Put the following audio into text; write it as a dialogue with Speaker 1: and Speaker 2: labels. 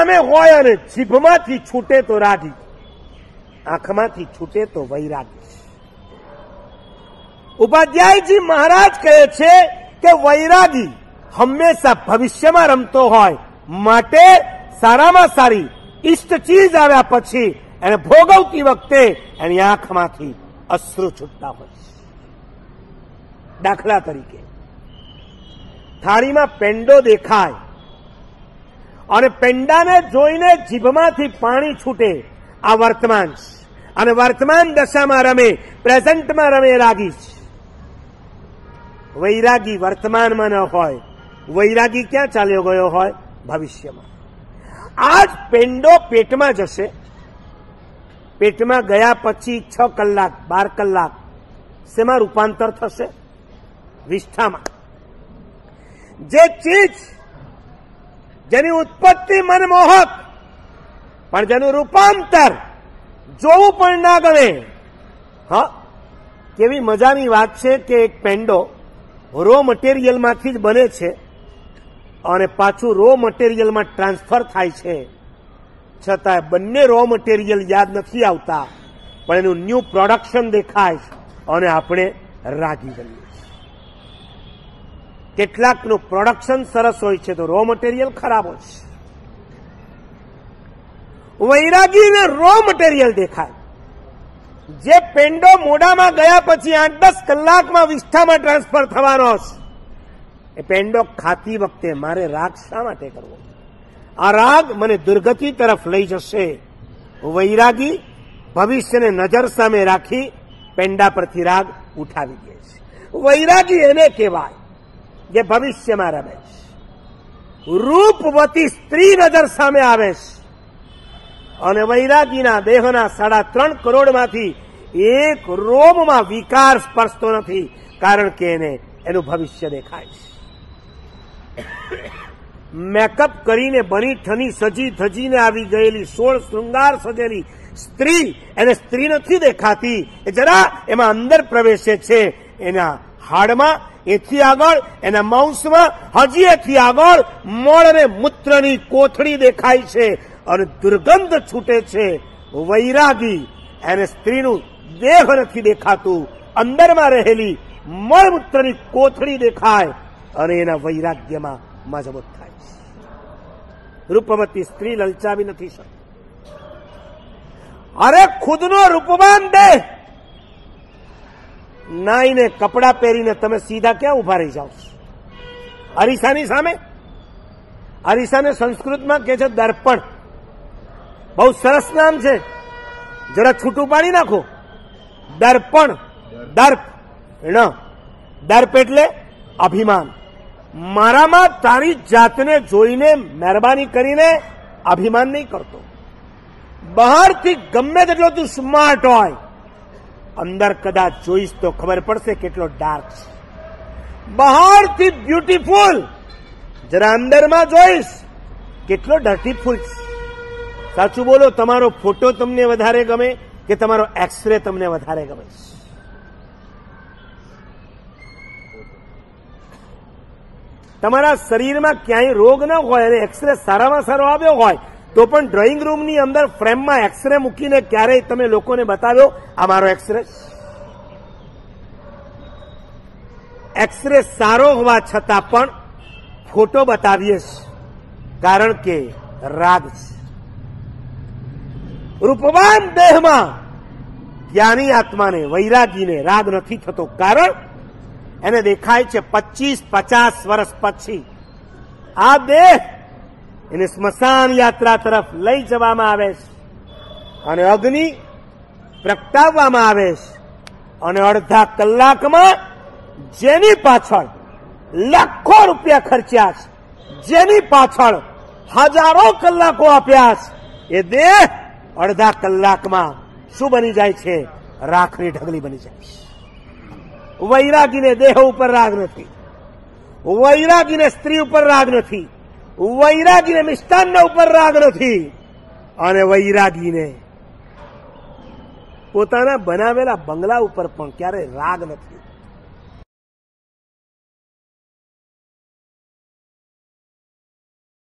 Speaker 1: સામે હોય અને જીભમાંથી છૂટે તો રાગી, આંખમાંથી છૂટે તો વૈરાગી. ઉપાધ્યાયજી મહારાજ કહે છે કે વૈરાગી હંમેશા ભવિષ્યમાં રમતો હોય, માટે સારામાં સારી ઇષ્ટ ચીજ આવ્યા પછી એને ભોગવતી વખતે એની આંખમાંથી અશ્રુ છૂટતા હોય. દાખલા તરીકે થાળીમાં પેંડો દેખાય અને પેંડાને જોઈને જીભમાંથી પાણી છૂટે, આ વર્તમાન છે. અને વર્તમાન દશામાં રમે, પ્રેઝન્ટમાં રમે રાગી છે. વૈરાગી વર્તમાનમાં ન હોય, વૈરાગી ક્યાં ચાલ્યો ગયો હોય? ભવિષ્યમાં. આ જ પેંડો પેટમાં જશે, પેટમાં ગયા પછી 6 કલાક 12 કલાક શેમાં રૂપાંતર થશે? વિષ્ઠામાં. જે ચીજ જેની ઉત્પત્તિ મનમોહક પણ જેનું રૂપાંતર જોવું પણ ના ગમે. હા, કેવી મજાની વાત છે કે એક પેંડો રો મટીરિયલમાંથી જ બને છે અને પાછું રો મટીરિયલમાં ટ્રાન્સફર થાય છે, છતાં બંને રો મટીરિયલ યાદ નથી આવતા, પણ એનું ન્યૂ પ્રોડક્શન દેખાય છે અને આપણે રાગી બનીએ. કેટલાકનું પ્રોડક્શન સરસ હોય છે તો રો મટીરિયલ ખરાબ હોય છે. વૈરાગીને રો મટીરિયલ દેખાય. જે પેંડો મોઢામાં ગયા પછી 8-10 કલાકમાં વિષ્ઠામાં ટ્રાન્સફર થવાનો છે, એ પેંડો ખાતી વખતે મારે રાગ શા માટે કરવો? આ રાગ મને દુર્ગતિ તરફ લઈ જશે. વૈરાગી ભવિષ્યને નજર સામે રાખી પેંડા પરથી રાગ ઉઠાવી દે છે. વૈરાગી એને કહેવાય જે ભવિષ્યમાં રમે છે. રૂપવતી સ્ત્રી નજર સામે આવે છે અને વૈરાગીના દેહના 3.5 કરોડમાંથી એક રોમમાં વિકાર સ્પર્શતો નથી, કારણ કે એને એનું ભવિષ્ય દેખાય છે. મેકઅપ કરીને બની ઠની સજી ધજીને આવી ગયેલી 16 શૃંગાર સજેલી સ્ત્રી એને સ્ત્રી નથી દેખાતી. એ જરા એમાં અંદર પ્રવેશે છે, એના હાડમાં, એથી આગળ એના માંસમાં, હજી એથી આગળ મળ અને મૂત્રની કોથળી દેખાય છે અને દુર્ગંધ છૂટે છે. વૈરાગી એને સ્ત્રીનું દેહ નથી દેખાતું, અંદરમાં રહેલી મળમૂત્રની કોથળી દેખાય અને એના વૈરાગ્યમાં મજબૂત થાય છે. રૂપવતી સ્ત્રી લલચાવી નથી શકતી. અરે ખુદનો રૂપવાન દેહ નાઈને કપડાં પહેરીને તમે સીધા ક્યાં ઉભા રહી જાઓ? અરીસાની સામે. અરીસાને સંસ્કૃતમાં કહે છે દર્પણ. બહુ સરસ નામ છે, જરા છૂટું પાડી નાખો. દર્પણ. દર્પ દર્પ એટલે અભિમાન. મારામાં તારી જાતને જોઈને મહેરબાની કરીને અભિમાન નહીં કરતો. બહારથી ગમે તેટલો તું સ્માર્ટ હોય, અંદર કદાચ જોઈશ તો ખબર પડશે કેટલો ડાર્ક છે. બહારથી બ્યુટીફુલ, જરા અંદરમાં જોઈશ કેટલો ડર્ટીફુલ છે. સાચું બોલો, તમારો ફોટો તમને વધારે ગમે કે તમારો એક્સરે તમને વધારે ગમે? તમારા શરીરમાં ક્યાંય રોગ ન હોય અને એક્સરે સારામાં સારો આવ્યો હોય તો પણ ડ્રોઈંગ રૂમની અંદર ફ્રેમમાં એક્સરે મૂકીને ક્યારેય તમે લોકોને બતાવ્યો આ મારો એક્સરે? એક્સરે સારો હોવા છતાં પણ ફોટો બતાવીએ છીએ, કારણ કે રાગ છે. રૂપવાન દેહમાં જ્ઞાની આત્માને, વૈરાગીને રાગ નથી થતો, કારણ એને દેખાય છે 25-50 વર્ષ પછી આ દેહ એને સ્મશાન યાત્રા તરફ લઈ જવામાં આવે છે અને અગ્નિ પ્રગટાવવામાં આવે છે અને અડધા કલાકમાં જેની પાછળ લાખો રૂપિયા ખર્ચ્યા છે, જેની પાછળ હજારો કલાકો આપ્યા છે, એ દેહ અડધા કલાકમાં શું બની જાય છે? રાખની ઢગલી બની જાય છે. વૈરાગીને દેહ ઉપર રાગ નથી, વૈરાગીને સ્ત્રી ઉપર રાગ નથી, વૈરાગીને મિષ્ટાન ઉપર રાગ નથી, અને વૈરાગીને પોતાના બનાવેલા બંગલા ઉપર પણ ક્યારેય રાગ નથી.